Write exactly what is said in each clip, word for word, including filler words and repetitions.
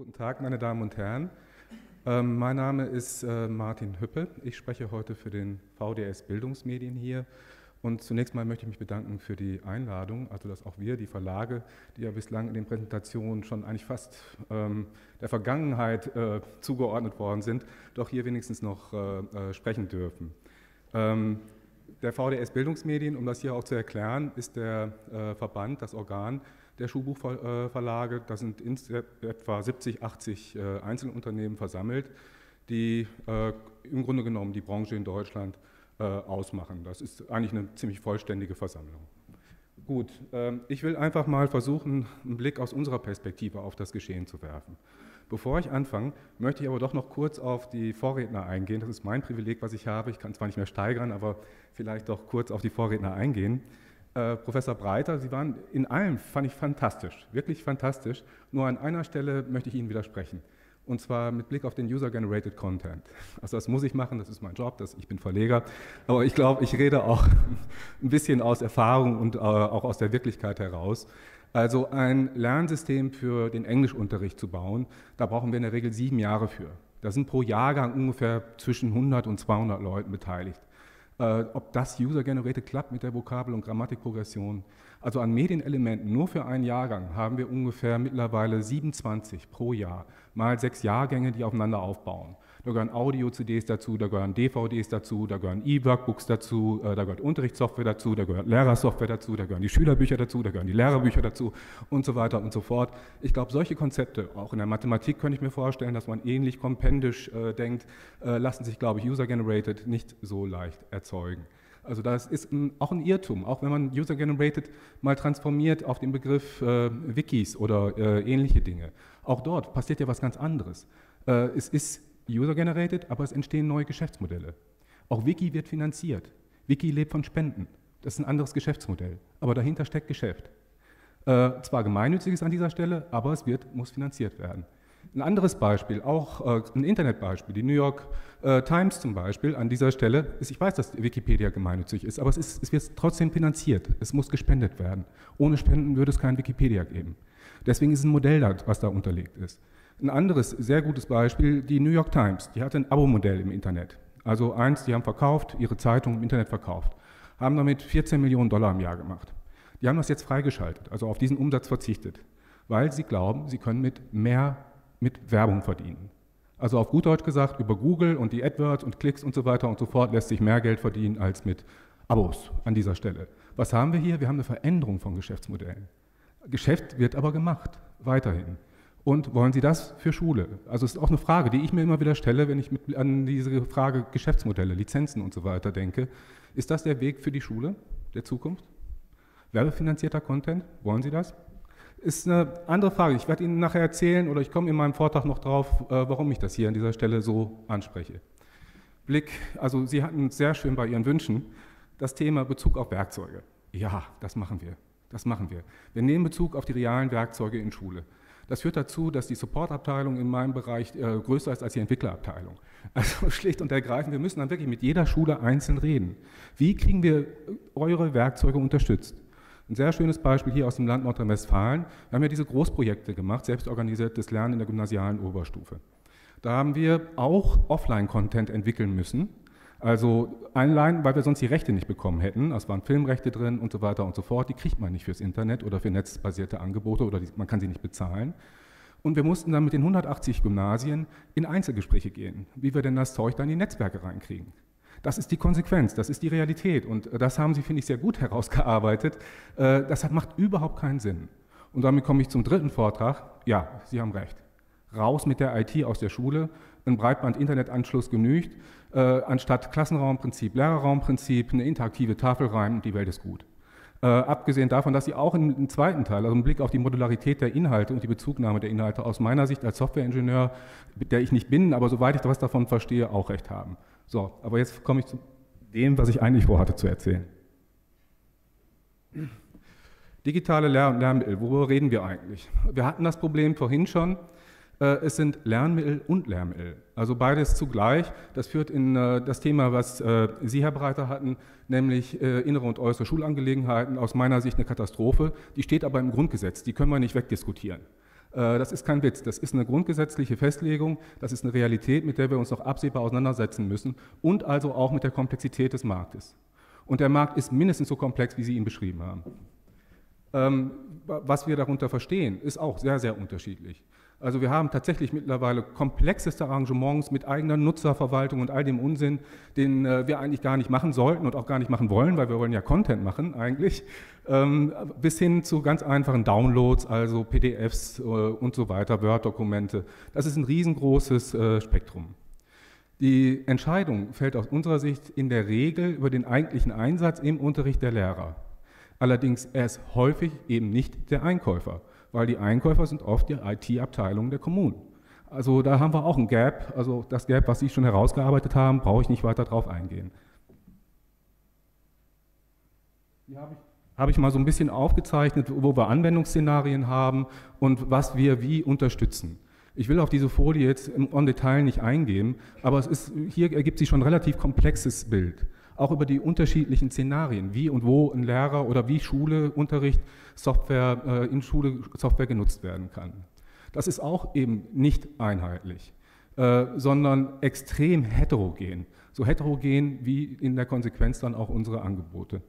Guten Tag, meine Damen und Herren. Ähm, mein Name ist äh, Martin Hüppe. Ich spreche heute für den V D S Bildungsmedien hier. Und zunächst mal möchte ich mich bedanken für die Einladung, also dass auch wir, die Verlage, die ja bislang in den Präsentationen schon eigentlich fast ähm, der Vergangenheit äh, zugeordnet worden sind, doch hier wenigstens noch äh, äh, sprechen dürfen. Ähm, der V D S Bildungsmedien, um das hier auch zu erklären, ist der äh, Verband, das Organ der Schulbuchverlage. Da sind etwa siebzig, achtzig äh, Einzelunternehmen versammelt, die äh, im Grunde genommen die Branche in Deutschland äh, ausmachen. Das ist eigentlich eine ziemlich vollständige Versammlung. Gut, äh, ich will einfach mal versuchen, einen Blick aus unserer Perspektive auf das Geschehen zu werfen. Bevor ich anfange, möchte ich aber doch noch kurz auf die Vorredner eingehen. Das ist mein Privileg, was ich habe. Ich kann zwar nicht mehr steigern, aber vielleicht doch kurz auf die Vorredner eingehen. Äh, Professor Breiter, Sie waren in allem, fand ich fantastisch, wirklich fantastisch. Nur an einer Stelle möchte ich Ihnen widersprechen. Und zwar mit Blick auf den User-Generated Content. Also das muss ich machen, das ist mein Job, das, ich bin Verleger. Aber ich glaube, ich rede auch ein bisschen aus Erfahrung und äh, auch aus der Wirklichkeit heraus. Also ein Lernsystem für den Englischunterricht zu bauen, da brauchen wir in der Regel sieben Jahre für. Da sind pro Jahrgang ungefähr zwischen hundert und zweihundert Leuten beteiligt. Äh, ob das User-Generated klappt mit der Vokabel- und Grammatikprogression. Also an Medienelementen nur für einen Jahrgang haben wir ungefähr mittlerweile siebenundzwanzig pro Jahr, mal sechs Jahrgänge, die aufeinander aufbauen. Da gehören Audio-C Ds dazu, da gehören D V Ds dazu, da gehören E-Workbooks dazu, äh, da gehört Unterrichtssoftware dazu, da gehört Lehrersoftware dazu, da gehören die Schülerbücher dazu, da gehören die Lehrerbücher dazu und so weiter und so fort. Ich glaube, solche Konzepte, auch in der Mathematik könnte ich mir vorstellen, dass man ähnlich kompendisch äh, denkt, äh, lassen sich, glaube ich, User-Generated nicht so leicht erzeugen. Also das ist ein, auch ein Irrtum, auch wenn man User-Generated mal transformiert auf den Begriff äh, Wikis oder äh, ähnliche Dinge. Auch dort passiert ja was ganz anderes. Äh, es ist User-Generated, aber es entstehen neue Geschäftsmodelle. Auch Wiki wird finanziert. Wiki lebt von Spenden. Das ist ein anderes Geschäftsmodell, aber dahinter steckt Geschäft. Äh, zwar gemeinnütziges an dieser Stelle, aber es wird, muss finanziert werden. Ein anderes Beispiel, auch äh, ein Internetbeispiel, die New York äh, Times zum Beispiel an dieser Stelle, ist, ich weiß, dass Wikipedia gemeinnützig ist, aber es, ist, es wird trotzdem finanziert, es muss gespendet werden. Ohne Spenden würde es kein Wikipedia geben. Deswegen ist es ein Modell, da, was da unterlegt ist. Ein anderes, sehr gutes Beispiel, die New York Times, die hatte ein Abo-Modell im Internet. Also eins, die haben verkauft, ihre Zeitung im Internet verkauft, haben damit vierzehn Millionen Dollar im Jahr gemacht. Die haben das jetzt freigeschaltet, also auf diesen Umsatz verzichtet, weil sie glauben, sie können mit mehr mit Werbung verdienen. Also auf gut Deutsch gesagt, über Google und die AdWords und Klicks und so weiter und so fort lässt sich mehr Geld verdienen als mit Abos an dieser Stelle. Was haben wir hier? Wir haben eine Veränderung von Geschäftsmodellen. Geschäft wird aber gemacht, weiterhin. Und wollen Sie das für Schule? Also es ist auch eine Frage, die ich mir immer wieder stelle, wenn ich mit, an diese Frage Geschäftsmodelle, Lizenzen und so weiter denke. Ist das der Weg für die Schule der Zukunft? Werbefinanzierter Content, wollen Sie das? Ist eine andere Frage. Ich werde Ihnen nachher erzählen oder ich komme in meinem Vortrag noch drauf, warum ich das hier an dieser Stelle so anspreche. Blick, also Sie hatten sehr schön bei Ihren Wünschen das Thema Bezug auf Werkzeuge. Ja, das machen wir. Das machen wir. Wir nehmen Bezug auf die realen Werkzeuge in Schule. Das führt dazu, dass die Supportabteilung in meinem Bereich äh, größer ist als die Entwicklerabteilung. Also schlicht und ergreifend, wir müssen dann wirklich mit jeder Schule einzeln reden. Wie kriegen wir eure Werkzeuge unterstützt? Ein sehr schönes Beispiel hier aus dem Land Nordrhein-Westfalen. Wir haben ja diese Großprojekte gemacht, selbstorganisiertes Lernen in der gymnasialen Oberstufe. Da haben wir auch Offline-Content entwickeln müssen. Also online, weil wir sonst die Rechte nicht bekommen hätten. Es waren Filmrechte drin und so weiter und so fort. Die kriegt man nicht fürs Internet oder für netzbasierte Angebote oder die, man kann sie nicht bezahlen. Und wir mussten dann mit den hundertachtzig Gymnasien in Einzelgespräche gehen, wie wir denn das Zeug dann in die Netzwerke reinkriegen. Das ist die Konsequenz, das ist die Realität und das haben Sie, finde ich, sehr gut herausgearbeitet. Das macht überhaupt keinen Sinn. Und damit komme ich zum dritten Vortrag. Ja, Sie haben recht. Raus mit der I T aus der Schule, ein Breitband-Internetanschluss genügt, äh, anstatt Klassenraumprinzip, Lehrerraumprinzip, eine interaktive Tafel rein und die Welt ist gut. Äh, abgesehen davon, dass Sie auch im, im zweiten Teil, also im Blick auf die Modularität der Inhalte und die Bezugnahme der Inhalte aus meiner Sicht als Softwareingenieur, der ich nicht bin, aber soweit ich was davon verstehe, auch recht haben. So, aber jetzt komme ich zu dem, was ich eigentlich vorhatte zu erzählen. Digitale Lehr- und Lernmittel, worüber reden wir eigentlich? Wir hatten das Problem vorhin schon. Es sind Lernmittel und Lehrmittel, also beides zugleich. Das führt in äh, das Thema, was äh, Sie, Herr Breiter, hatten, nämlich äh, innere und äußere Schulangelegenheiten, aus meiner Sicht eine Katastrophe. Die steht aber im Grundgesetz, die können wir nicht wegdiskutieren. Das ist kein Witz, das ist eine grundgesetzliche Festlegung, das ist eine Realität, mit der wir uns noch absehbar auseinandersetzen müssen und also auch mit der Komplexität des Marktes. Und der Markt ist mindestens so komplex, wie Sie ihn beschrieben haben. Ähm, was wir darunter verstehen, ist auch sehr, sehr unterschiedlich. Also wir haben tatsächlich mittlerweile komplexeste Arrangements mit eigener Nutzerverwaltung und all dem Unsinn, den äh, wir eigentlich gar nicht machen sollten und auch gar nicht machen wollen, weil wir wollen ja Content machen eigentlich, ähm, bis hin zu ganz einfachen Downloads, also P D Fs äh, und so weiter, Word-Dokumente. Das ist ein riesengroßes äh, Spektrum. Die Entscheidung fällt aus unserer Sicht in der Regel über den eigentlichen Einsatz im Unterricht der Lehrer. Allerdings er ist häufig eben nicht der Einkäufer, weil die Einkäufer sind oft die I T-Abteilungen der Kommunen. Also da haben wir auch ein Gap, also das Gap, was Sie schon herausgearbeitet haben, brauche ich nicht weiter drauf eingehen. Hier habe ich, habe ich mal so ein bisschen aufgezeichnet, wo wir Anwendungsszenarien haben und was wir wie unterstützen. Ich will auf diese Folie jetzt im Detail nicht eingehen, aber es ist, hier ergibt sich schon ein relativ komplexes Bild. Auch über die unterschiedlichen Szenarien, wie und wo ein Lehrer oder wie Schule, Unterricht, Software, äh, in Schule Software genutzt werden kann. Das ist auch eben nicht einheitlich, äh, sondern extrem heterogen. So heterogen wie in der Konsequenz dann auch unsere Angebote.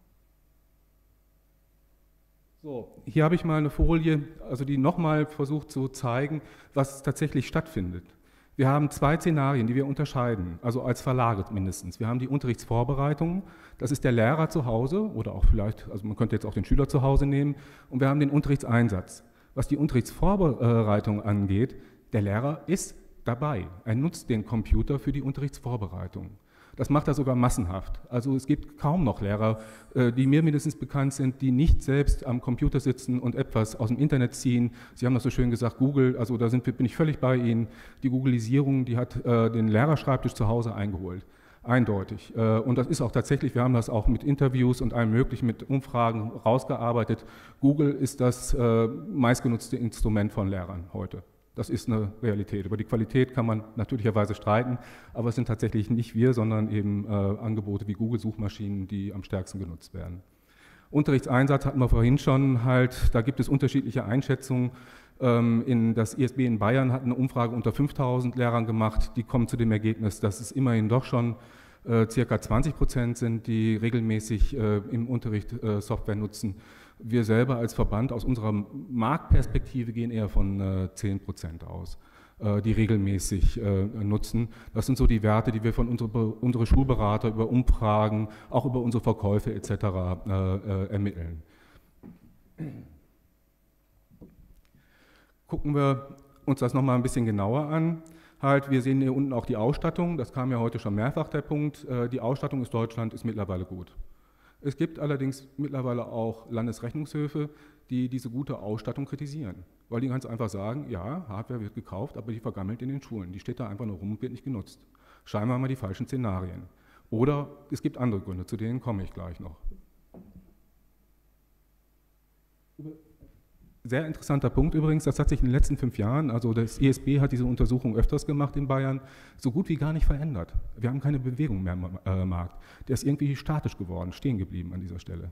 So, hier habe ich mal eine Folie, also die nochmal versucht zu zeigen, was tatsächlich stattfindet. Wir haben zwei Szenarien, die wir unterscheiden, also als verlagert mindestens. Wir haben die Unterrichtsvorbereitung, das ist der Lehrer zu Hause oder auch vielleicht, also man könnte jetzt auch den Schüler zu Hause nehmen, und wir haben den Unterrichtseinsatz. Was die Unterrichtsvorbereitung angeht, der Lehrer ist dabei, er nutzt den Computer für die Unterrichtsvorbereitung. Das macht er sogar massenhaft. Also es gibt kaum noch Lehrer, die mir mindestens bekannt sind, die nicht selbst am Computer sitzen und etwas aus dem Internet ziehen. Sie haben das so schön gesagt, Google, also da sind, bin ich völlig bei Ihnen. Die Googleisierung, die hat den Lehrerschreibtisch zu Hause eingeholt. Eindeutig. Und das ist auch tatsächlich, wir haben das auch mit Interviews und allem Möglichen, mit Umfragen rausgearbeitet. Google ist das meistgenutzte Instrument von Lehrern heute. Das ist eine Realität. Über die Qualität kann man natürlicherweise streiten, aber es sind tatsächlich nicht wir, sondern eben äh, Angebote wie Google-Suchmaschinen, die am stärksten genutzt werden. Unterrichtseinsatz hatten wir vorhin schon, halt, da gibt es unterschiedliche Einschätzungen. Ähm, in das I S B in Bayern hat eine Umfrage unter fünftausend Lehrern gemacht, die kommen zu dem Ergebnis, dass es immerhin doch schon äh, circa zwanzig Prozent sind, die regelmäßig äh, im Unterricht äh, Software nutzen. Wir selber als Verband aus unserer Marktperspektive gehen eher von äh, zehn Prozent aus, äh, die regelmäßig äh, nutzen. Das sind so die Werte, die wir von unsere, unsere Schulberater über Umfragen, auch über unsere Verkäufe et cetera äh, äh, ermitteln. Gucken wir uns das nochmal ein bisschen genauer an. Halt, wir sehen hier unten auch die Ausstattung, das kam ja heute schon mehrfach der Punkt, äh, die Ausstattung in Deutschland ist mittlerweile gut. Es gibt allerdings mittlerweile auch Landesrechnungshöfe, die diese gute Ausstattung kritisieren, weil die ganz einfach sagen, ja, Hardware wird gekauft, aber die vergammelt in den Schulen, die steht da einfach nur rum und wird nicht genutzt. Scheinbar haben wir die falschen Szenarien. Oder es gibt andere Gründe, zu denen komme ich gleich noch. Sehr interessanter Punkt übrigens, das hat sich in den letzten fünf Jahren, also das I S B hat diese Untersuchung öfters gemacht in Bayern, so gut wie gar nicht verändert. Wir haben keine Bewegung mehr im äh, Markt. Der ist irgendwie statisch geworden, stehen geblieben an dieser Stelle.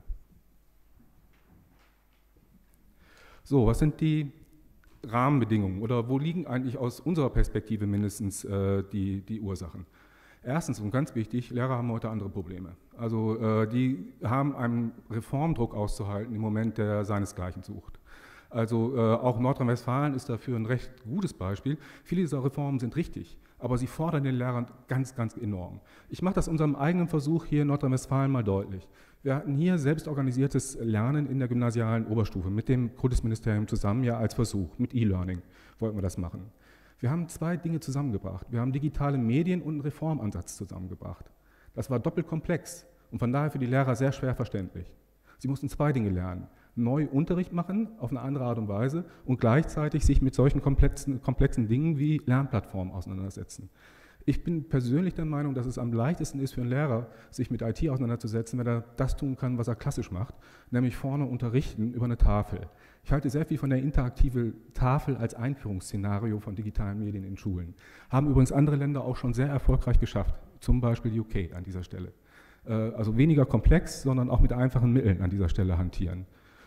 So, was sind die Rahmenbedingungen oder wo liegen eigentlich aus unserer Perspektive mindestens äh, die, die Ursachen? Erstens und ganz wichtig, Lehrer haben heute andere Probleme. Also äh, die haben einen Reformdruck auszuhalten im Moment, der seinesgleichen sucht. Also äh, auch Nordrhein-Westfalen ist dafür ein recht gutes Beispiel. Viele dieser Reformen sind richtig, aber sie fordern den Lehrern ganz, ganz enorm. Ich mache das in unserem eigenen Versuch hier in Nordrhein-Westfalen mal deutlich. Wir hatten hier selbstorganisiertes Lernen in der gymnasialen Oberstufe mit dem Kultusministerium zusammen, ja als Versuch, mit E-Learning wollten wir das machen. Wir haben zwei Dinge zusammengebracht. Wir haben digitale Medien und einen Reformansatz zusammengebracht. Das war doppelt komplex und von daher für die Lehrer sehr schwer verständlich. Sie mussten zwei Dinge lernen. Neu Unterricht machen auf eine andere Art und Weise und gleichzeitig sich mit solchen komplexen, komplexen Dingen wie Lernplattformen auseinandersetzen. Ich bin persönlich der Meinung, dass es am leichtesten ist für einen Lehrer, sich mit I T auseinanderzusetzen, wenn er das tun kann, was er klassisch macht, nämlich vorne unterrichten über eine Tafel. Ich halte sehr viel von der interaktiven Tafel als Einführungsszenario von digitalen Medien in Schulen. Haben übrigens andere Länder auch schon sehr erfolgreich geschafft, zum Beispiel U K an dieser Stelle. Also weniger komplex, sondern auch mit einfachen Mitteln an dieser Stelle hantieren.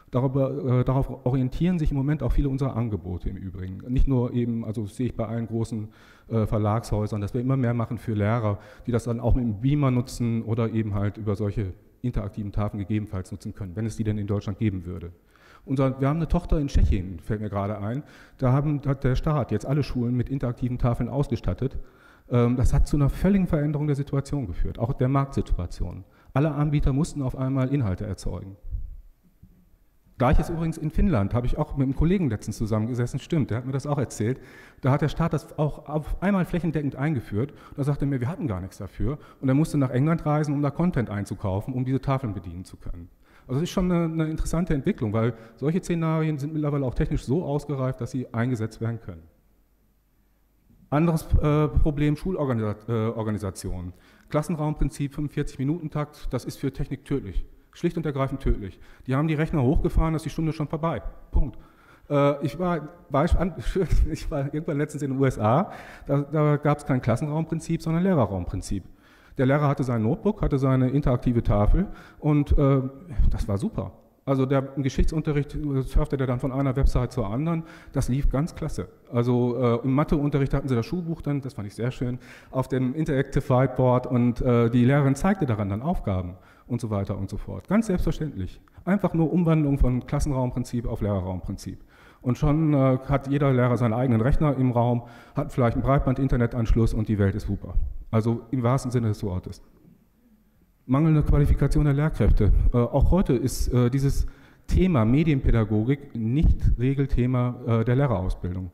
Darüber, äh, darauf orientieren sich im Moment auch viele unserer Angebote im Übrigen. Nicht nur eben, also das sehe ich bei allen großen äh, Verlagshäusern, dass wir immer mehr machen für Lehrer, die das dann auch mit dem Beamer nutzen oder eben halt über solche interaktiven Tafeln gegebenenfalls nutzen können, wenn es die denn in Deutschland geben würde. Unser, wir haben eine Tochter in Tschechien, fällt mir gerade ein, da haben, hat der Staat jetzt alle Schulen mit interaktiven Tafeln ausgestattet. Ähm, das hat zu einer völligen Veränderung der Situation geführt, auch der Marktsituation. Alle Anbieter mussten auf einmal Inhalte erzeugen. Gleiches übrigens in Finnland, habe ich auch mit einem Kollegen letztens zusammengesessen, stimmt, der hat mir das auch erzählt. Da hat der Staat das auch auf einmal flächendeckend eingeführt. Da sagte er mir, wir hatten gar nichts dafür. Und er musste nach England reisen, um da Content einzukaufen, um diese Tafeln bedienen zu können. Also das ist schon eine, eine interessante Entwicklung, weil solche Szenarien sind mittlerweile auch technisch so ausgereift, dass sie eingesetzt werden können. Anderes äh, Problem, Schulorganisation. Klassenraumprinzip, fünfundvierzig-Minuten-Takt, das ist für Technik tödlich. Schlicht und ergreifend tödlich. Die haben die Rechner hochgefahren, da ist die Stunde schon vorbei. Punkt. Äh, ich, war, war, ich war irgendwann letztens in den U S A, da, da gab es kein Klassenraumprinzip, sondern Lehrerraumprinzip. Der Lehrer hatte sein Notebook, hatte seine interaktive Tafel und äh, das war super. Also der, im Geschichtsunterricht surfte der dann von einer Website zur anderen, das lief ganz klasse. Also äh, im Matheunterricht hatten sie das Schulbuch dann, das fand ich sehr schön, auf dem Interactive Whiteboard und äh, die Lehrerin zeigte daran dann Aufgaben und so weiter und so fort. Ganz selbstverständlich. Einfach nur Umwandlung von Klassenraumprinzip auf Lehrerraumprinzip. Und schon äh, hat jeder Lehrer seinen eigenen Rechner im Raum, hat vielleicht einen Breitband-Internetanschluss und die Welt ist super. Also im wahrsten Sinne des Wortes. Mangelnde Qualifikation der Lehrkräfte. Äh, auch heute ist äh, dieses Thema Medienpädagogik nicht Regelthema äh, der Lehrerausbildung.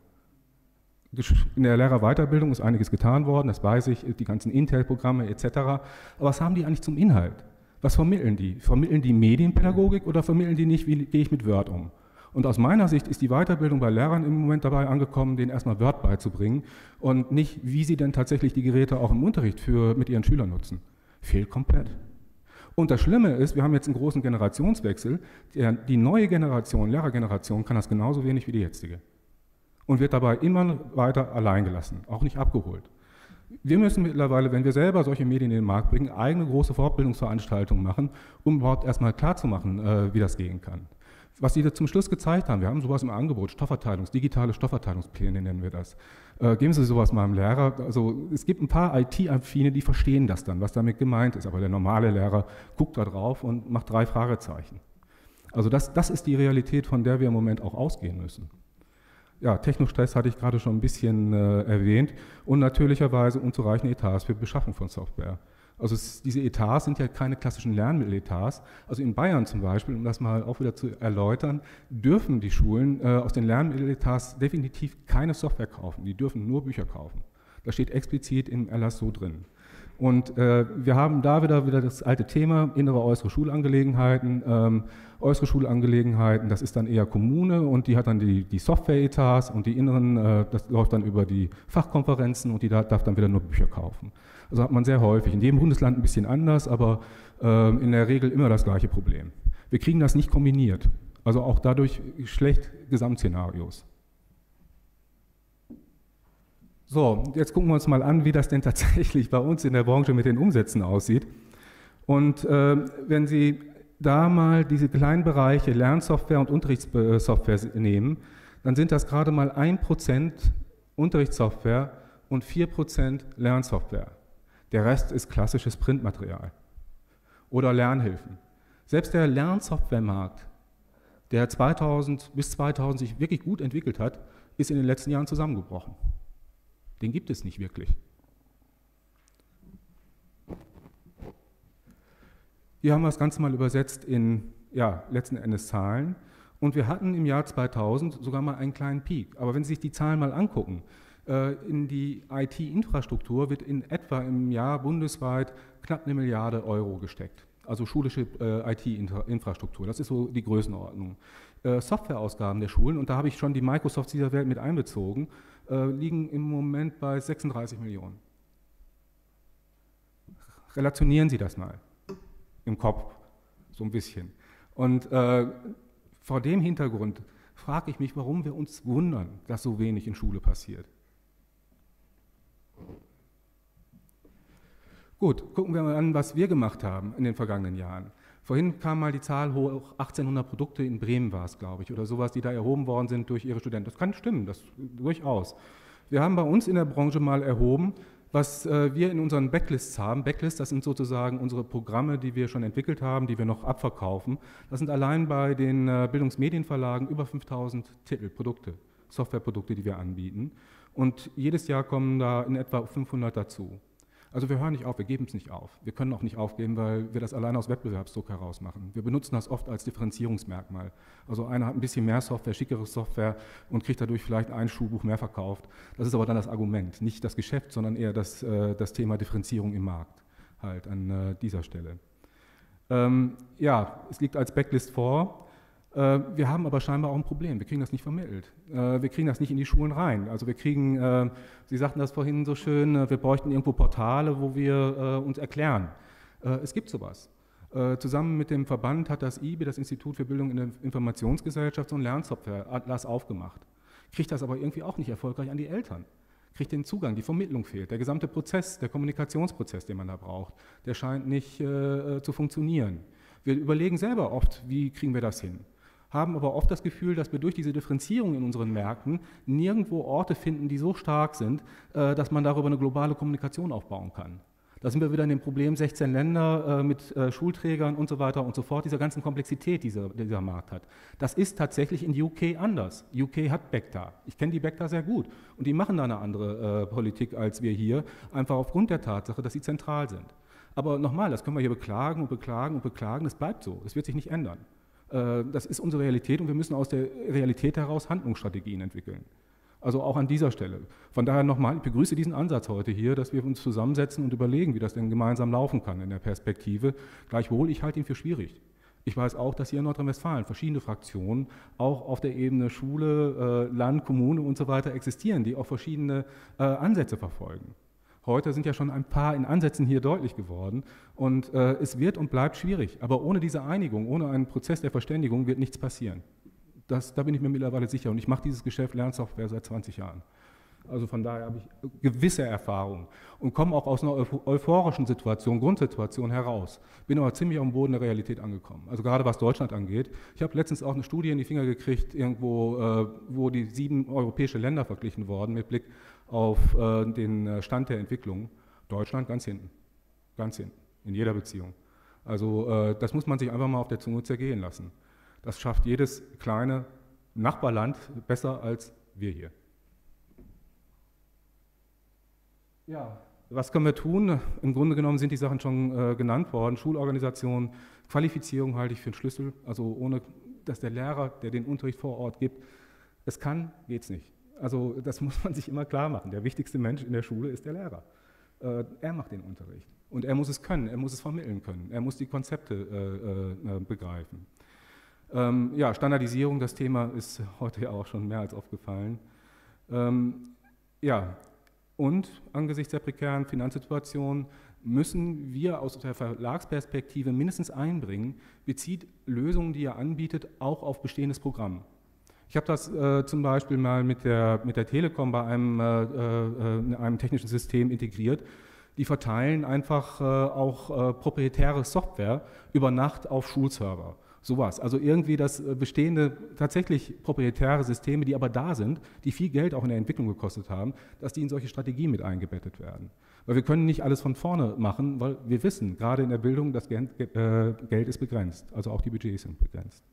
In der Lehrerweiterbildung ist einiges getan worden, das weiß ich, die ganzen Intel-Programme et cetera. Aber was haben die eigentlich zum Inhalt? Was vermitteln die? Vermitteln die Medienpädagogik oder vermitteln die nicht, wie gehe ich mit Word um? Und aus meiner Sicht ist die Weiterbildung bei Lehrern im Moment dabei angekommen, denen erstmal Word beizubringen und nicht, wie sie denn tatsächlich die Geräte auch im Unterricht für, mit ihren Schülern nutzen. Fehlt komplett. Und das Schlimme ist, wir haben jetzt einen großen Generationswechsel. Der, die neue Generation, Lehrergeneration, kann das genauso wenig wie die jetzige. Und wird dabei immer weiter allein gelassen, auch nicht abgeholt. Wir müssen mittlerweile, wenn wir selber solche Medien in den Markt bringen, eigene große Fortbildungsveranstaltungen machen, um überhaupt erstmal klarzumachen, äh, wie das gehen kann. Was Sie da zum Schluss gezeigt haben, wir haben sowas im Angebot, Stoffverteilungs-, digitale Stoffverteilungspläne nennen wir das. Äh, geben Sie sowas mal einem Lehrer. Also es gibt ein paar I T-Affine, die verstehen das dann, was damit gemeint ist, aber der normale Lehrer guckt da drauf und macht drei Fragezeichen. Also das, das ist die Realität, von der wir im Moment auch ausgehen müssen. Ja, Technostress hatte ich gerade schon ein bisschen äh, erwähnt und natürlicherweise unzureichende Etats für Beschaffung von Software. Also es, diese Etats sind ja keine klassischen Lernmitteletats. Also in Bayern zum Beispiel, um das mal auch wieder zu erläutern, dürfen die Schulen äh, aus den Lernmitteletats definitiv keine Software kaufen. Die dürfen nur Bücher kaufen. Das steht explizit im Erlass so drin. Und äh, wir haben da wieder, wieder das alte Thema, innere, äußere Schulangelegenheiten. Ähm, äußere Schulangelegenheiten, das ist dann eher Kommune und die hat dann die, die Software-Etats und die inneren, äh, das läuft dann über die Fachkonferenzen und die da, darf dann wieder nur Bücher kaufen. Also hat man sehr häufig, in jedem Bundesland ein bisschen anders, aber äh, in der Regel immer das gleiche Problem. Wir kriegen das nicht kombiniert, also auch dadurch schlecht Gesamtszenarios. So, jetzt gucken wir uns mal an, wie das denn tatsächlich bei uns in der Branche mit den Umsätzen aussieht. Und äh, wenn Sie da mal diese kleinen Bereiche Lernsoftware und Unterrichtssoftware nehmen, dann sind das gerade mal ein Prozent Unterrichtssoftware und vier Prozent Lernsoftware. Der Rest ist klassisches Printmaterial oder Lernhilfen. Selbst der Lernsoftwaremarkt, der zweitausend bis zweitausend sich wirklich gut entwickelt hat, ist in den letzten Jahren zusammengebrochen. Den gibt es nicht wirklich. Hier haben wir das Ganze mal übersetzt in, ja, letzten Endes Zahlen. Und wir hatten im Jahr zweitausend sogar mal einen kleinen Peak. Aber wenn Sie sich die Zahlen mal angucken, äh, in die I T-Infrastruktur wird in etwa im Jahr bundesweit knapp eine Milliarde Euro gesteckt. Also schulische äh, I T-Infrastruktur, das ist so die Größenordnung. Äh, Softwareausgaben der Schulen, und da habe ich schon die Microsofts dieser Welt mit einbezogen, äh, liegen im Moment bei sechsunddreißig Millionen. Relationieren Sie das mal im Kopf, so ein bisschen. Und äh, vor dem Hintergrund frage ich mich, warum wir uns wundern, dass so wenig in Schule passiert. Gut, gucken wir mal an, was wir gemacht haben in den vergangenen Jahren. Vorhin kam mal die Zahl hoch, achtzehnhundert Produkte in Bremen war es, glaube ich, oder sowas, die da erhoben worden sind durch ihre Studenten. Das kann stimmen, das durchaus. Wir haben bei uns in der Branche mal erhoben, was äh, wir in unseren Backlists haben. Backlists, das sind sozusagen unsere Programme, die wir schon entwickelt haben, die wir noch abverkaufen. Das sind allein bei den äh, Bildungsmedienverlagen über fünftausend Titel, Produkte, Softwareprodukte, die wir anbieten. Und jedes Jahr kommen da in etwa fünfhundert dazu. Also wir hören nicht auf, wir geben es nicht auf. Wir können auch nicht aufgeben, weil wir das allein aus Wettbewerbsdruck heraus machen. Wir benutzen das oft als Differenzierungsmerkmal. Also einer hat ein bisschen mehr Software, schickere Software und kriegt dadurch vielleicht ein Schulbuch mehr verkauft. Das ist aber dann das Argument, nicht das Geschäft, sondern eher das, äh, das Thema Differenzierung im Markt halt an äh, dieser Stelle. Ähm, ja, es liegt als Backlist vor. Wir haben aber scheinbar auch ein Problem, wir kriegen das nicht vermittelt, wir kriegen das nicht in die Schulen rein. Also wir kriegen, Sie sagten das vorhin so schön, wir bräuchten irgendwo Portale, wo wir uns erklären. Es gibt sowas. Zusammen mit dem Verband hat das I B I, das Institut für Bildung in der Informationsgesellschaft, so ein Lernsoftware-Atlas aufgemacht. Kriegt das aber irgendwie auch nicht erfolgreich an die Eltern. Kriegt den Zugang, die Vermittlung fehlt. Der gesamte Prozess, der Kommunikationsprozess, den man da braucht, der scheint nicht äh, zu funktionieren. Wir überlegen selber oft, wie kriegen wir das hin. Haben aber oft das Gefühl, dass wir durch diese Differenzierung in unseren Märkten nirgendwo Orte finden, die so stark sind, dass man darüber eine globale Kommunikation aufbauen kann. Da sind wir wieder in dem Problem, sechzehn Länder mit Schulträgern und so weiter und so fort, dieser ganzen Komplexität, die dieser, dieser Markt hat. Das ist tatsächlich in U K anders. U K hat Bacta. Ich kenne die Bacta sehr gut und die machen da eine andere äh, Politik als wir hier, einfach aufgrund der Tatsache, dass sie zentral sind. Aber nochmal, das können wir hier beklagen und beklagen und beklagen, das bleibt so, es wird sich nicht ändern. Das ist unsere Realität und wir müssen aus der Realität heraus Handlungsstrategien entwickeln. Also auch an dieser Stelle. Von daher nochmal, ich begrüße diesen Ansatz heute hier, dass wir uns zusammensetzen und überlegen, wie das denn gemeinsam laufen kann in der Perspektive. Gleichwohl, ich halte ihn für schwierig. Ich weiß auch, dass hier in Nordrhein-Westfalen verschiedene Fraktionen auch auf der Ebene Schule, Land, Kommune und so weiter existieren, die auch verschiedene Ansätze verfolgen. Heute sind ja schon ein paar in Ansätzen hier deutlich geworden und äh, es wird und bleibt schwierig. Aber ohne diese Einigung, ohne einen Prozess der Verständigung wird nichts passieren. Das, da bin ich mir mittlerweile sicher und ich mache dieses Geschäft Lernsoftware seit zwanzig Jahren. Also von daher habe ich gewisse Erfahrung und komme auch aus einer euphorischen Situation, Grundsituation heraus. Bin aber ziemlich am Boden der Realität angekommen. Also gerade was Deutschland angeht. Ich habe letztens auch eine Studie in die Finger gekriegt, irgendwo, äh, wo die sieben europäische Länder verglichen wurden mit Blick auf äh, den Stand der Entwicklung. Deutschland ganz hinten, ganz hinten, in jeder Beziehung. Also äh, das muss man sich einfach mal auf der Zunge zergehen lassen. Das schafft jedes kleine Nachbarland besser als wir hier. Ja, was können wir tun? Im Grunde genommen sind die Sachen schon äh, genannt worden. Schulorganisation, Qualifizierung halte ich für einen Schlüssel. Also ohne, dass der Lehrer, der den Unterricht vor Ort gibt, es kann, geht es nicht. Also das muss man sich immer klar machen. Der wichtigste Mensch in der Schule ist der Lehrer. Äh, er macht den Unterricht und er muss es können, er muss es vermitteln können, er muss die Konzepte äh, äh, begreifen. Ähm, ja, Standardisierung, das Thema ist heute ja auch schon mehr als aufgefallen. Ähm, ja, und angesichts der prekären Finanzsituation müssen wir aus der Verlagsperspektive mindestens einbringen, bezieht Lösungen, die er anbietet, auch auf bestehendes Programm. Ich habe das äh, zum Beispiel mal mit der, mit der Telekom bei einem, äh, äh, einem technischen System integriert. Die verteilen einfach äh, auch äh, proprietäre Software über Nacht auf Schulserver. Sowas. Also irgendwie das bestehende, tatsächlich proprietäre Systeme, die aber da sind, die viel Geld auch in der Entwicklung gekostet haben, dass die in solche Strategien mit eingebettet werden. Weil wir können nicht alles von vorne machen, weil wir wissen, gerade in der Bildung, das Geld ist begrenzt, also auch die Budgets sind begrenzt.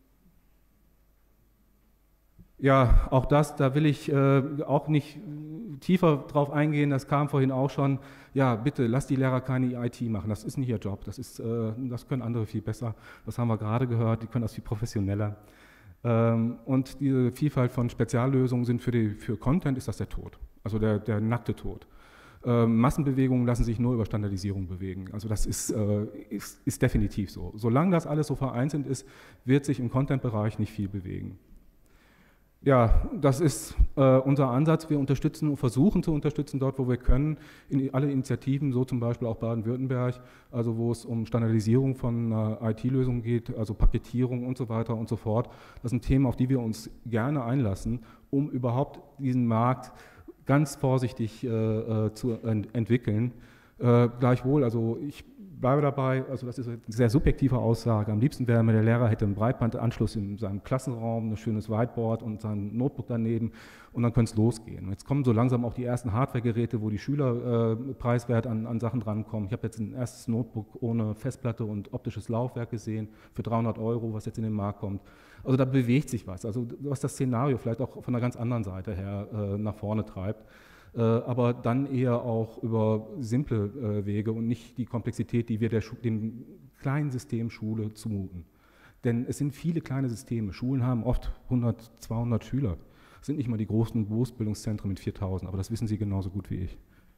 Ja, auch das, da will ich äh, auch nicht tiefer drauf eingehen, das kam vorhin auch schon. Ja, bitte, lass die Lehrer keine I T machen, das ist nicht ihr Job, das, ist, äh, das können andere viel besser, das haben wir gerade gehört, die können das viel professioneller. Ähm, und diese Vielfalt von Speziallösungen sind für, die, für Content ist das der Tod, also der, der nackte Tod. Ähm, Massenbewegungen lassen sich nur über Standardisierung bewegen, also das ist, äh, ist, ist definitiv so. Solange das alles so vereinzelt ist, wird sich im Content-Bereich nicht viel bewegen. Ja, das ist äh, unser Ansatz. Wir unterstützen und versuchen zu unterstützen dort, wo wir können, in alle Initiativen, so zum Beispiel auch Baden-Württemberg, also wo es um Standardisierung von äh, I T-Lösungen geht, also Paketierung und so weiter und so fort. Das sind Themen, auf die wir uns gerne einlassen, um überhaupt diesen Markt ganz vorsichtig äh, zu ent entwickeln. Äh, gleichwohl, also ich bleibe dabei, also das ist eine sehr subjektive Aussage. Am liebsten wäre mir, der Lehrer hätte einen Breitbandanschluss in seinem Klassenraum, ein schönes Whiteboard und sein Notebook daneben und dann könnte es losgehen. Und jetzt kommen so langsam auch die ersten Hardware-Geräte, wo die Schüler äh, preiswert an, an Sachen drankommen. Ich habe jetzt ein erstes Notebook ohne Festplatte und optisches Laufwerk gesehen für dreihundert Euro, was jetzt in den Markt kommt. Also da bewegt sich was, also was das Szenario vielleicht auch von einer ganz anderen Seite her äh, nach vorne treibt. Äh, aber dann eher auch über simple äh, Wege und nicht die Komplexität, die wir der dem kleinen System Schule zumuten. Denn es sind viele kleine Systeme. Schulen haben oft hundert, zweihundert Schüler. Es sind nicht mal die großen Berufsbildungszentren mit viertausend, aber das wissen Sie genauso gut wie ich.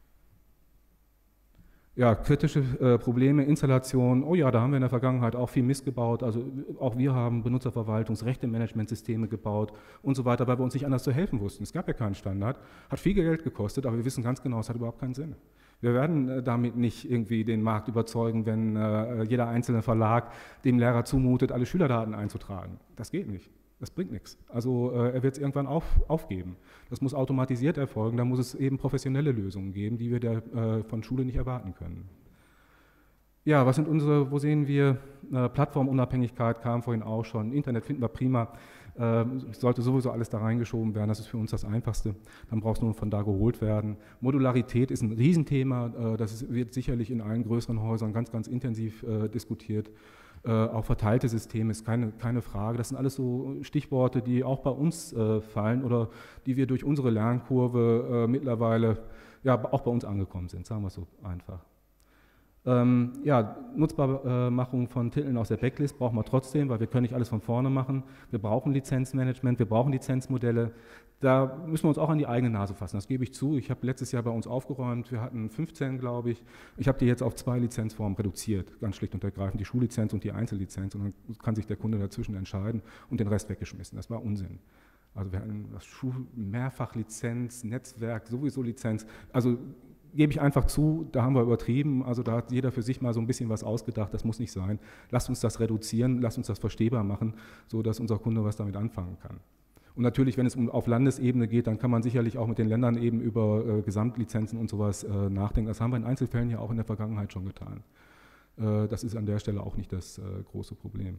Ja, kritische äh, Probleme, Installation, oh ja, da haben wir in der Vergangenheit auch viel Mist gebaut, also auch wir haben Benutzerverwaltungsrechte-Managementsysteme gebaut und so weiter, weil wir uns nicht anders zu helfen wussten. Es gab ja keinen Standard, hat viel Geld gekostet, aber wir wissen ganz genau, es hat überhaupt keinen Sinn. Wir werden äh, damit nicht irgendwie den Markt überzeugen, wenn äh, jeder einzelne Verlag dem Lehrer zumutet, alle Schülerdaten einzutragen. Das geht nicht. Das bringt nichts. Also äh, er wird es irgendwann auf, aufgeben. Das muss automatisiert erfolgen, da muss es eben professionelle Lösungen geben, die wir der, äh, von Schule nicht erwarten können. Ja, was sind unsere, wo sehen wir, äh, Plattformunabhängigkeit kam vorhin auch schon, Internet finden wir prima, äh, sollte sowieso alles da reingeschoben werden, das ist für uns das Einfachste, dann braucht es nur von da geholt werden. Modularität ist ein Riesenthema, äh, das ist, wird sicherlich in allen größeren Häusern ganz, ganz intensiv äh, diskutiert. Äh, auch verteilte Systeme ist keine, keine Frage. Das sind alles so Stichworte, die auch bei uns äh, fallen oder die wir durch unsere Lernkurve äh, mittlerweile ja, auch bei uns angekommen sind, sagen wir es so einfach. Ähm, ja, Nutzbarmachung von Titeln aus der Backlist brauchen wir trotzdem, weil wir können nicht alles von vorne machen. Wir brauchen Lizenzmanagement, wir brauchen Lizenzmodelle. Da müssen wir uns auch an die eigene Nase fassen, das gebe ich zu. Ich habe letztes Jahr bei uns aufgeräumt, wir hatten fünfzehn, glaube ich. Ich habe die jetzt auf zwei Lizenzformen reduziert, ganz schlicht und ergreifend, die Schullizenz und die Einzellizenz. Und dann kann sich der Kunde dazwischen entscheiden und den Rest weggeschmissen. Das war Unsinn. Also wir hatten das Schul Mehrfachlizenz, Netzwerk, sowieso Lizenz. Also gebe ich einfach zu, da haben wir übertrieben, also da hat jeder für sich mal so ein bisschen was ausgedacht, das muss nicht sein. Lasst uns das reduzieren, lasst uns das verstehbar machen, sodass unser Kunde was damit anfangen kann. Und natürlich, wenn es um, auf Landesebene geht, dann kann man sicherlich auch mit den Ländern eben über äh, Gesamtlizenzen und sowas äh, nachdenken. Das haben wir in Einzelfällen ja auch in der Vergangenheit schon getan. Äh, das ist an der Stelle auch nicht das äh, große Problem.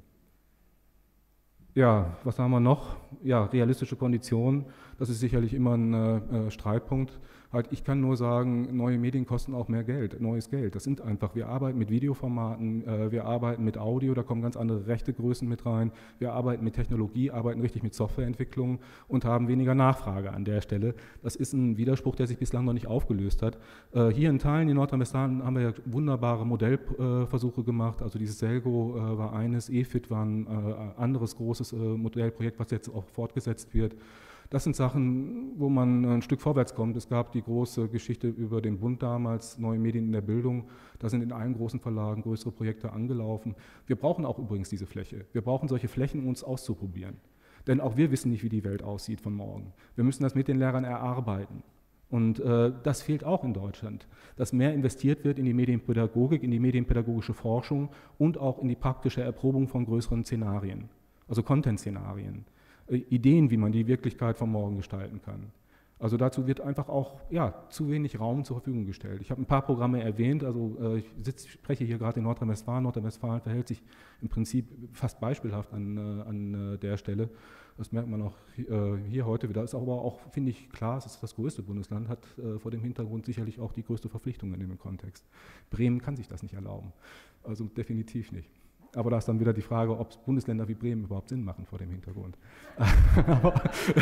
Ja, was haben wir noch? Ja, realistische Konditionen, das ist sicherlich immer ein äh, Streitpunkt. Halt, ich kann nur sagen, neue Medien kosten auch mehr Geld, neues Geld. Das sind einfach, wir arbeiten mit Videoformaten, äh, wir arbeiten mit Audio, da kommen ganz andere Rechtegrößen mit rein. Wir arbeiten mit Technologie, arbeiten richtig mit Softwareentwicklung und haben weniger Nachfrage an der Stelle. Das ist ein Widerspruch, der sich bislang noch nicht aufgelöst hat. Äh, hier in Teilen in Nordrhein-Westfalen haben wir ja wunderbare Modellversuche äh, gemacht. Also dieses Selgo äh, war eines, E F I T war ein äh, anderes großes äh, Modellprojekt, was jetzt auch fortgesetzt wird. Das sind Sachen, wo man ein Stück vorwärts kommt. Es gab die große Geschichte über den Bund damals, Neue Medien in der Bildung. Da sind in allen großen Verlagen größere Projekte angelaufen. Wir brauchen auch übrigens diese Fläche. Wir brauchen solche Flächen, um uns auszuprobieren. Denn auch wir wissen nicht, wie die Welt aussieht von morgen. Wir müssen das mit den Lehrern erarbeiten. Und äh, das fehlt auch in Deutschland, dass mehr investiert wird in die Medienpädagogik, in die medienpädagogische Forschung und auch in die praktische Erprobung von größeren Szenarien, also Content-Szenarien. Ideen, wie man die Wirklichkeit von morgen gestalten kann. Also dazu wird einfach auch ja, zu wenig Raum zur Verfügung gestellt. Ich habe ein paar Programme erwähnt, also äh, ich sitz, spreche hier gerade in Nordrhein-Westfalen. Nordrhein-Westfalen verhält sich im Prinzip fast beispielhaft an, äh, an äh, der Stelle. Das merkt man auch äh, hier heute wieder. Ist aber auch, finde ich, klar, es ist das größte Bundesland, hat äh, vor dem Hintergrund sicherlich auch die größte Verpflichtung in dem Kontext. Bremen kann sich das nicht erlauben, also definitiv nicht. Aber da ist dann wieder die Frage, ob Bundesländer wie Bremen überhaupt Sinn machen vor dem Hintergrund. Aber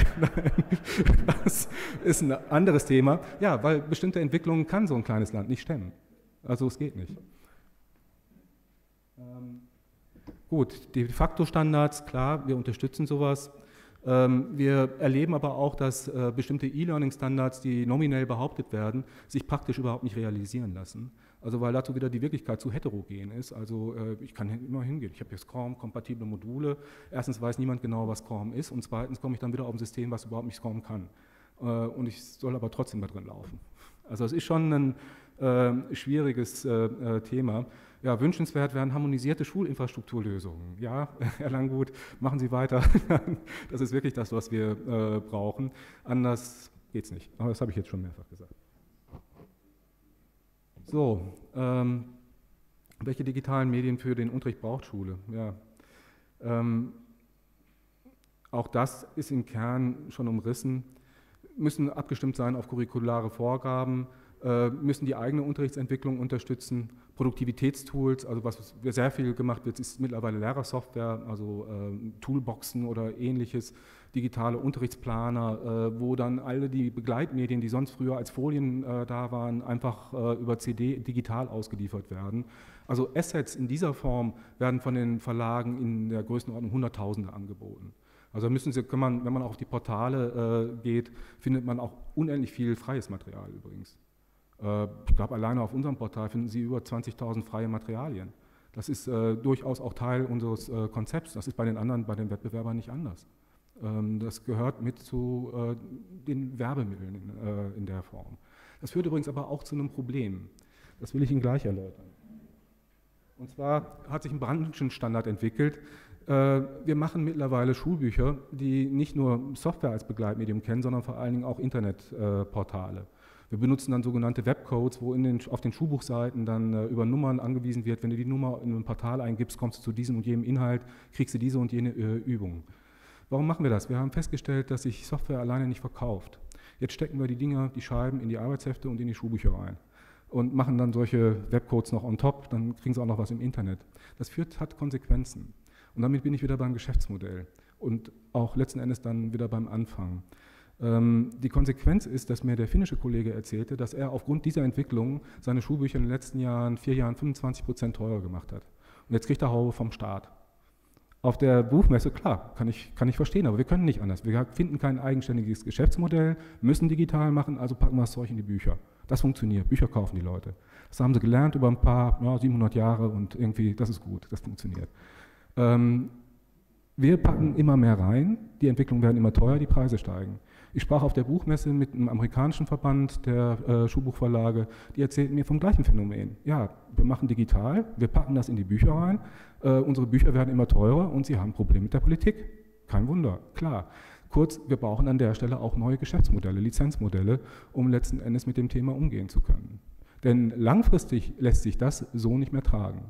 das ist ein anderes Thema. Ja, weil bestimmte Entwicklungen kann so ein kleines Land nicht stemmen. Also es geht nicht. Ähm, gut, de facto Standards, klar, wir unterstützen sowas. Ähm, wir erleben aber auch, dass äh, bestimmte E-Learning-Standards, die nominell behauptet werden, sich praktisch überhaupt nicht realisieren lassen. Also weil dazu wieder die Wirklichkeit zu heterogen ist. Also äh, ich kann immer hingehen, ich habe jetzt SCORM-kompatible Module. Erstens weiß niemand genau, was SCORM ist und zweitens komme ich dann wieder auf ein System, was überhaupt nicht SCORM kann. Äh, und ich soll aber trotzdem da drin laufen. Also es ist schon ein äh, schwieriges äh, Thema. Ja, wünschenswert wären harmonisierte Schulinfrastrukturlösungen. Ja, Herr Langgut, machen Sie weiter. Das ist wirklich das, was wir äh, brauchen. Anders geht es nicht. Aber das habe ich jetzt schon mehrfach gesagt. So, ähm, welche digitalen Medien für den Unterricht braucht Schule? Ja, ähm, auch das ist im Kern schon umrissen, müssen abgestimmt sein auf curriculare Vorgaben, äh, müssen die eigene Unterrichtsentwicklung unterstützen, Produktivitätstools, also was sehr viel gemacht wird, ist mittlerweile Lehrersoftware, also äh, Toolboxen oder ähnliches, digitale Unterrichtsplaner, äh, wo dann alle die Begleitmedien, die sonst früher als Folien äh, da waren, einfach äh, über C D digital ausgeliefert werden. Also Assets in dieser Form werden von den Verlagen in der Größenordnung Hunderttausende angeboten. Also müssen Sie, kann man, wenn man auf die Portale äh, geht, findet man auch unendlich viel freies Material übrigens. Äh, ich glaube, alleine auf unserem Portal finden Sie über zwanzigtausend freie Materialien. Das ist äh, durchaus auch Teil unseres äh, Konzepts. Das ist bei den anderen, bei den Wettbewerbern nicht anders. Ähm, das gehört mit zu äh, den Werbemitteln in, äh, in der Form. Das führt übrigens aber auch zu einem Problem. Das will ich Ihnen gleich erläutern. Und zwar hat sich ein Branchenstandard entwickelt. Wir machen mittlerweile Schulbücher, die nicht nur Software als Begleitmedium kennen, sondern vor allen Dingen auch Internetportale. Wir benutzen dann sogenannte Webcodes, wo in den, auf den Schulbuchseiten dann über Nummern angewiesen wird, wenn du die Nummer in ein Portal eingibst, kommst du zu diesem und jenem Inhalt, kriegst du diese und jene Übung. Warum machen wir das? Wir haben festgestellt, dass sich Software alleine nicht verkauft. Jetzt stecken wir die Dinger, die Scheiben in die Arbeitshefte und in die Schulbücher rein und machen dann solche Webcodes noch on top, dann kriegen sie auch noch was im Internet. Das führt, hat Konsequenzen. Und damit bin ich wieder beim Geschäftsmodell und auch letzten Endes dann wieder beim Anfang. Ähm, die Konsequenz ist, dass mir der finnische Kollege erzählte, dass er aufgrund dieser Entwicklung seine Schulbücher in den letzten Jahren, vier Jahren fünfundzwanzig Prozent teurer gemacht hat. Und jetzt kriegt er Haue vom Staat. Auf der Buchmesse, klar, kann ich, kann ich verstehen, aber wir können nicht anders. Wir finden kein eigenständiges Geschäftsmodell, müssen digital machen, also packen wir das Zeug in die Bücher. Das funktioniert, Bücher kaufen die Leute. Das haben sie gelernt über ein paar, ja, siebenhundert Jahre und irgendwie, das ist gut, das funktioniert. Ähm, wir packen immer mehr rein, die Entwicklungen werden immer teurer, die Preise steigen. Ich sprach auf der Buchmesse mit einem amerikanischen Verband der äh, Schulbuchverlage, die erzählten mir vom gleichen Phänomen. Ja, wir machen digital, wir packen das in die Bücher rein, äh, unsere Bücher werden immer teurer und sie haben Probleme mit der Politik. Kein Wunder, klar. Kurz, wir brauchen an der Stelle auch neue Geschäftsmodelle, Lizenzmodelle, um letzten Endes mit dem Thema umgehen zu können. Denn langfristig lässt sich das so nicht mehr tragen.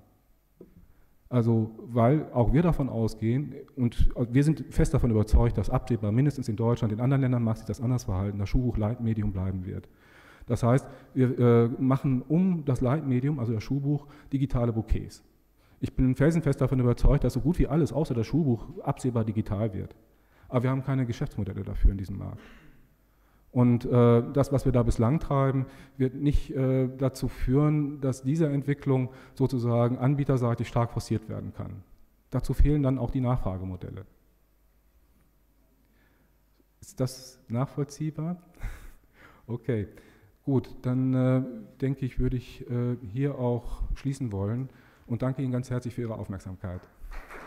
Also, weil auch wir davon ausgehen, und wir sind fest davon überzeugt, dass absehbar mindestens in Deutschland, in anderen Ländern mag sich das anders verhalten, das Schulbuch Leitmedium bleiben wird. Das heißt, wir äh, machen um das Leitmedium, also das Schulbuch, digitale Bouquets. Ich bin felsenfest davon überzeugt, dass so gut wie alles außer das Schulbuch absehbar digital wird. Aber wir haben keine Geschäftsmodelle dafür in diesem Markt. Und äh, das, was wir da bislang treiben, wird nicht äh, dazu führen, dass diese Entwicklung sozusagen anbieterseitig stark forciert werden kann. Dazu fehlen dann auch die Nachfragemodelle. Ist das nachvollziehbar? Okay, gut, dann äh, denke ich, würde ich äh, hier auch schließen wollen und danke Ihnen ganz herzlich für Ihre Aufmerksamkeit.